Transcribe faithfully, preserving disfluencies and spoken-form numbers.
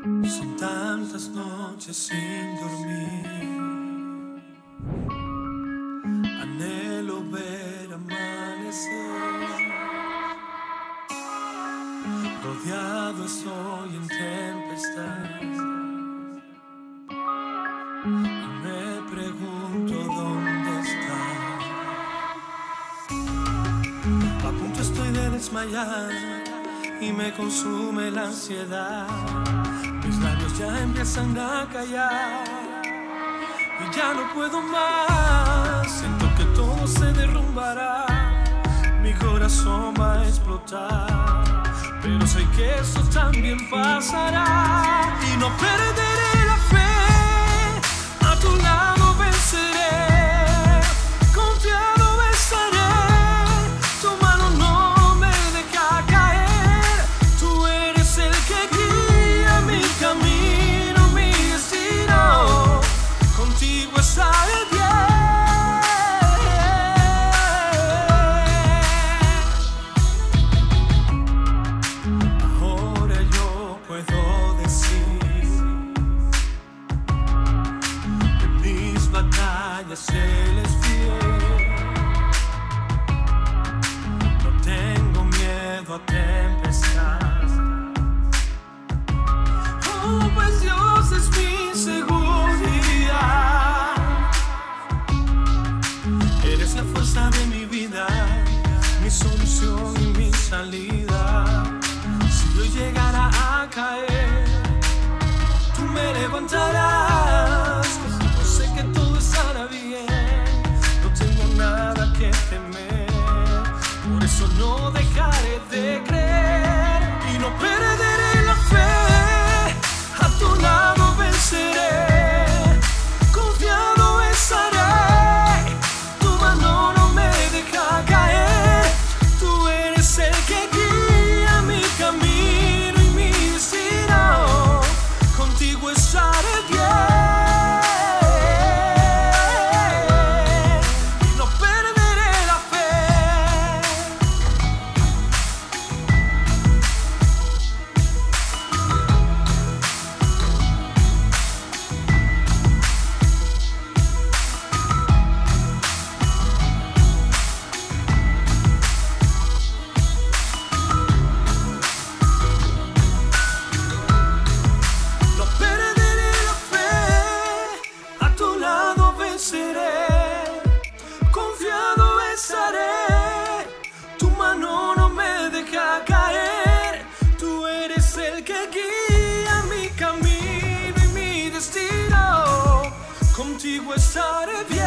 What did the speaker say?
Son tantas noches sin dormir, anhelo ver amanecer. Rodeado estoy en tempestad y me pregunto dónde estás. A punto estoy de desmayar y me consume la ansiedad. Mis labios ya empiezan a callar y ya no puedo más. Siento que todo se derrumbará, mi corazón va a explotar, pero sé que eso también pasará y no perderé la fe. A tu lado venceré. Él es fiel. No tengo miedo a tempestad. Oh, pues Dios es mi seguridad. Eres la fuerza de mi vida, mi solución y mi salida. Si yo llegara a caer, tú me levantarás. Yo sé que todo estará bien, no tengo nada que temer, por eso no dejaré de creer y no perderé la fe. A tu lado venceré, confiado estaré, tu mano no me deja caer, tú eres el que guía mi camino y mi destino, contigo estaré bien. Contigo estaré bien.